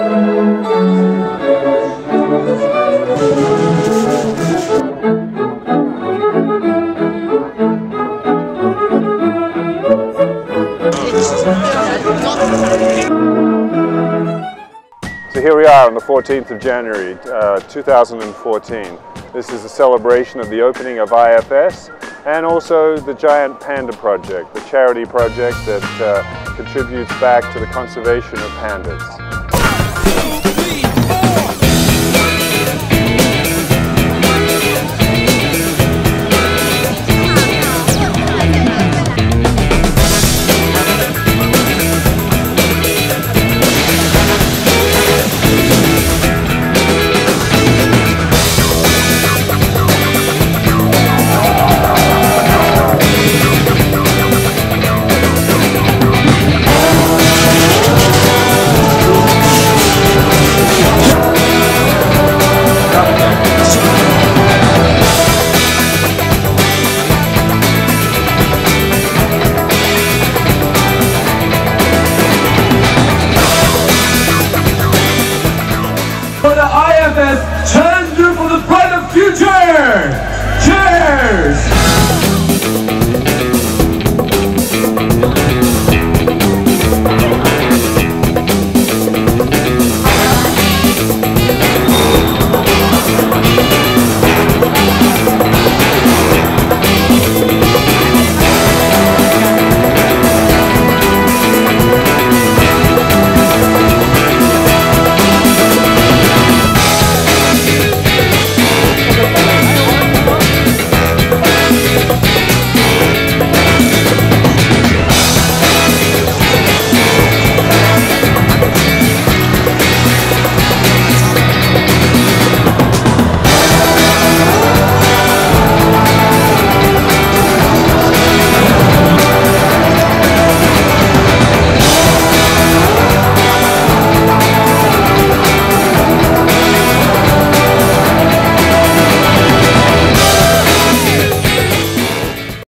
So here we are on the 14th of January 2014. This is a celebration of the opening of IFS and also the Giant Panda Project, the charity project that contributes back to the conservation of pandas.